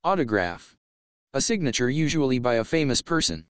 Autograph. A signature usually by a famous person.